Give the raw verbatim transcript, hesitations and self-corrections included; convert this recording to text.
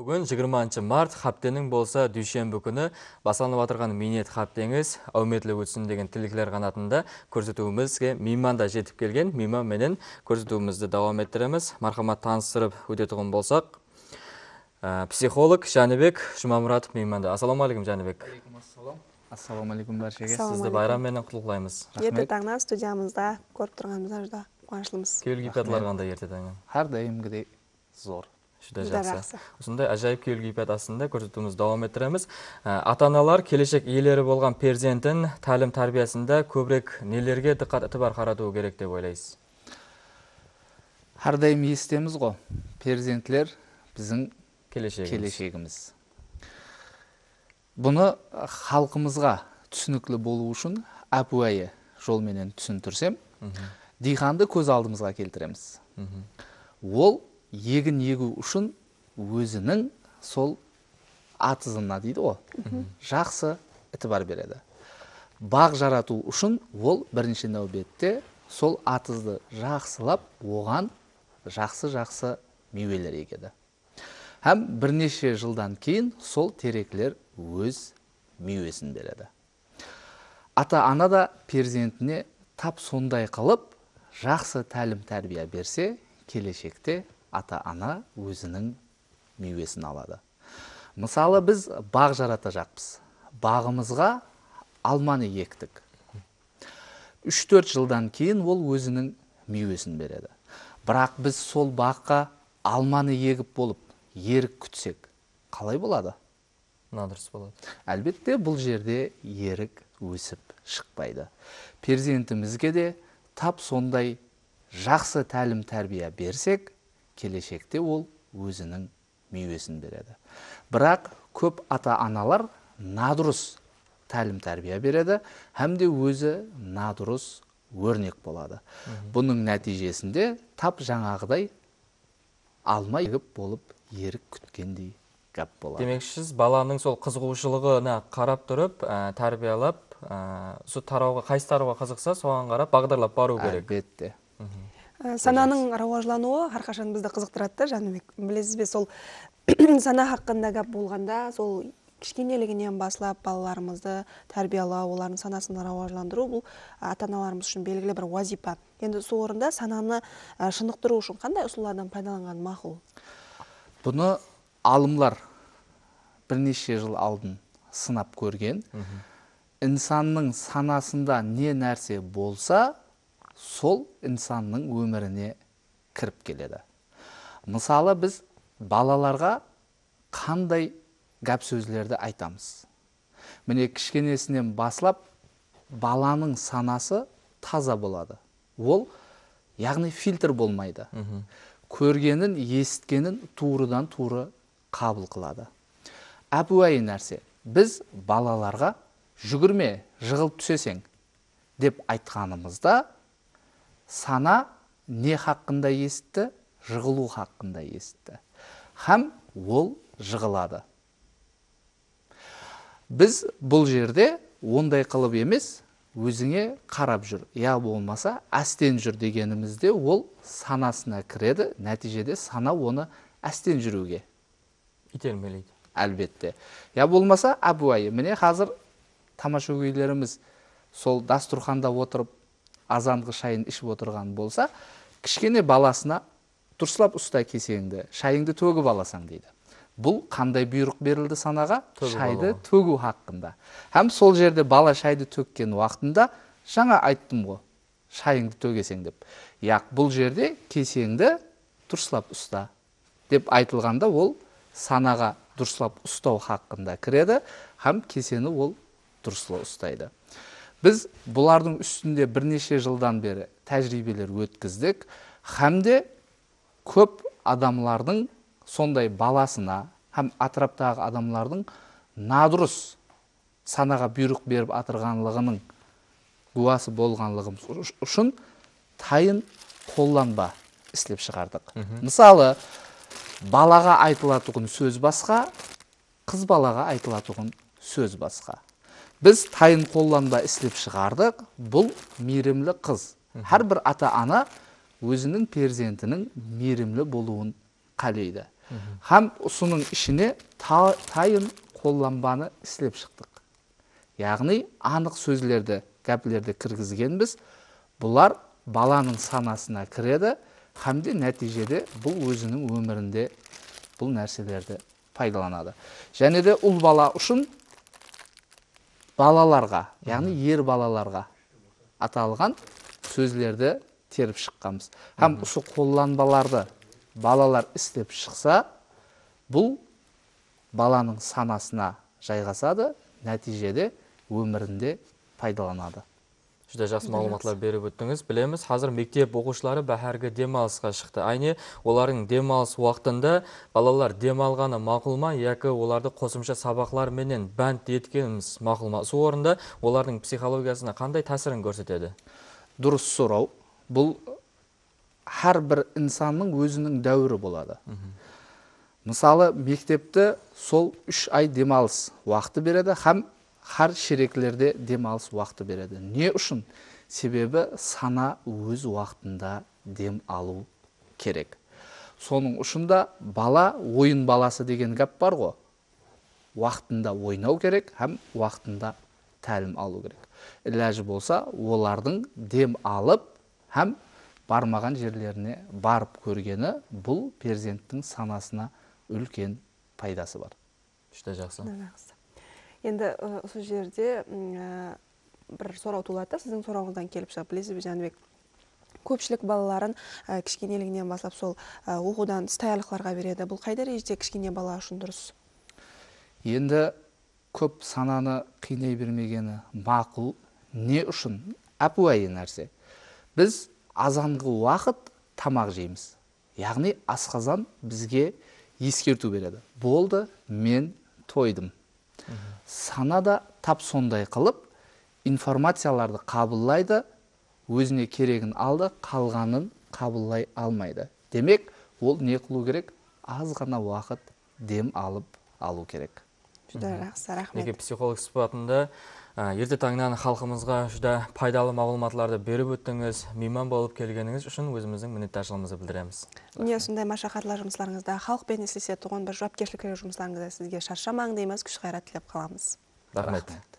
Бүгін жыйырманчы март хаптенің болса дүйшембі күні басыланып атырған минет хаптеңіз әуметлі өтсін деген тілеклер қанатында көрсетуімізге мейманда жетіп келген. Мейман менен көрсетуімізді давам еттіреміз. Мархамат таныстырып өтетіғын болсақ. Психолог Жаныбек Жұмамұратов мейманда. Ассаламу алейкум, Жаныбек. Ассаламу алейкум баршаға. Сізді байрам менен құттықтаймыз. Ерте таңнан студиямызда көріп тұрғанымызда қуаныштымыз. Келгі пәтлер қандай ерте таңнан? Har daimgidek zor. Шүдә жақсы. Осындай ажайып келгі пәт астында көрсетуіміз давам еттіреміз. Ата-аналар келешек иелері болған перзентін тәлім тәрбиясында көбірек нелерге диққат етібар қаратуы керек деп ойлайсыз? Har daim естеміз ғой. Перзентлер біздің келешегіміз. Бұны халқымызға түсінікті болу үшін әпуайы жолменен түсіндірсем, диқанды көз алдымызға келтіреміз. Ол егін егу үшін өзінің сол атызына дейді ғой, жақсы ітібар береді. Бақ жарату үшін ол бірінші нәубетте сол атызды жақсылап, оған жақсы-жақсы мейвелер егеді. Әм бірнеше жылдан кейін сол тереклер өз мейвесін береді. Ата-ана да перзентіне тап сондай қылып, жақсы тәлім тәрбия берсе, келешекте ата-ана өзінің мейвесін алады. Мысалы, біз бақ жарата жақпыз. Бағымызға алманы ектік. үш-төрт жылдан кейін ол өзінің мейвесін береді. Бірақ біз сол баққа алманы егіп болып, ерік күтсек, қалай болады? Надырыс болады. Әлбетте, бұл жерде ерік өсіп шықпайды. Перзентімізге де тап сондай жақсы тәлім тәрбия берсек, келешекте ол өзінің мейвесін береді. Бірақ көп ата-аналар надұрыс тәлім тәрбия береді, әмде өзі надұрыс өрнек болады. Бұның нәтижесінде тап жаңағыдай алма егіп болып, ерік күткендей гәп болады. Демек, сіз баланың сол қызығушылығына қарап тұрып, тәрбиялап, сол тарауға, қайсы тарауға қызықса, соған қарап, бағдарлап бару керек. Әлбетте. Сананың рауажлануы әрқашан бізді қызықтырады, Жаныбек. Білесіз бе, сол сана хақында гәп болғанда, сол кішкенелігінен басылап балаларымызды тәрбиялау, олардың санасын рауажландыру, бұл ата-аналарымыз үшін белгілі бір уазипа. Енді сол орында сананы шынықтыру үшін қандай ұсулардан пайдаланған мақұл? Бұны алымлар бірнеше жыл алдын сынап көрген. Инсанның санасында не нәрсе болса, сол инсанның өміріне кіріп келеді. Мысалы, біз балаларға қандай гәп сөзлерді айтамыз. Міне кішкенесінен басылап, баланың санасы таза болады. Ол, яғни фильтр болмайды. Көргенін, есіткенін туырыдан туыры қабыл қылады. Әпуайы нәрсе, біз балаларға жүгірме, жығылып түсесең деп айтқанымызда, сана не хақында есітті, жығылу хақында есітті. Хәм ол жығылады. Біз бұл жерде ондай қылып емес, өзіңе қарап жүр. Я болмаса, әстен жүр дегенімізде ол санасына кіреді, нәтижеде сана оны әстен жүруге итермелейді. Әлбетте. Я болмаса, әбуайы. Міне қазір тамаша өйлеріміз сол дастұрханда отырып, азанғы шайын ішіп отырған болса, кішкене баласына дұрыслап ұста кесеңді, шайыңды төгіп аласаң дейді. Бұл қандай бұйрық берілді санаға? Шайды төгу хақында. Әм сол жерде бала шайды төккен уақытында жаңа айттым ғой, шайыңды төгесең деп. Яқ, бұл жерде кесеңді дұрыслап ұста деп айтылғанда ол санаға дұрыслап ұстау хақында кіреді, әм кесені ол дұрыслап ұстайды. Біз бұлардың үстінде бірнеше жылдан бері тәжірибелер өткіздік, әмде көп адамлардың сондай баласына, һәм атыраптағы адамлардың надұрыс санаға бұйрық беріп атырғанлығының гуасы болғанлығым үшін тайын қолланба істеп шығардық. Мысалы, балаға айтылатұғын сөз басқа, қыз балаға айтылатұғын сөз басқа. Біз тайын қолланба істеп шығардық, бұл мейірімлі қыз. Әр бір ата-ана өзінің перзентінің мейірімлі болуын қалайды. Һәм осының ішіне та- тайын қолланбаны істеп шықтық. Яғни анық сөзлерді, гәплерді кіргізгенбіз. Бұлар баланың санасына кіреді, һәм де нәтижеде бұл өзінің өмірінде бұл нәрселерді пайдаланады. Және де ұл бала үшін балаларға, яғни ер балаларға аталған сөзлерді теріп шыққанбыз. Һәм осы қолланбаларды балалар істеп шықса, бұл баланың санасына жайғасады, нәтижеде өмірінде пайдаланады. Жүзде жақсы мағлұматлар беріп өттіңіз. Білеміз, қазір мектеп оқушылары бәһәргі демалысқа шықты. Айне олардың демалыс уақытында балалар демалғаны мақұл ма, яки оларды қосымша сабақлар менен бәнд еткеніміз мақұл ма? Сол орында олардың психологиясына қандай тәсірін көрсетеді? Дұрыс сұрау. Бұл әр бір инсанның өзінің дәуірі болады. Мысалы, мектепті сол үш ай демалыс уақыты береді, һәм әр шереклерде демалыс уақыты береді. Не үшін? Себебі сана өз уақытында дем алу керек. Соның ұшында бала ойын баласы деген гәп бар ғой. Уақытында ойнау керек, һәм уақытында тәлім алу керек. Іләжі болса, олардың дем алып, һәм бармаған жерлеріне барып көргені бұл перзенттің санасына үлкен пайдасы бар. Жүзде жақсы. Енді осы жерде бір сұрау туылады, сіздің сұрауыңыздан келіп шығып, білесіз бе, Жәнібек, көпшілік балаларын кішкенелігінен бастап сол оқудан тыстайлықларға береді. Бұл қай дәрежеде кішкене бала үшін дұрыс? Енді көп сананы қинай бермегені мақұл. Не үшін? Әпуайы нәрсе. Біз азанғы уақыт тамақ жейміз. Яғни асқазан бізге ескерту береді. Болды, мен тойдым. Сана да тап сондай қылып, информацияларды қабылдайды, өзіне керегін алды, қалғанын қабылдай алмайды. Демек, ол не қылу керек? Аз ғана уақыт дем алып алу керек. Жүзде жақсы, рахмет. Неге психолог сұхбатында ерте таңнан халқымызға жүзде пайдалы мағлұматларды беріп өттіңіз, мейман болып келгеніңіз үшін өзіміздің minnettarchiligimizni білдіреміз. Міне осындай машақатлы жұмыстарыңызда, халықпен ислесе туған бір жауапкершілік жұмыстарыңызда сізге шаршамаң дейміз, күш қайрат тілеп қаламыз. Рахмет.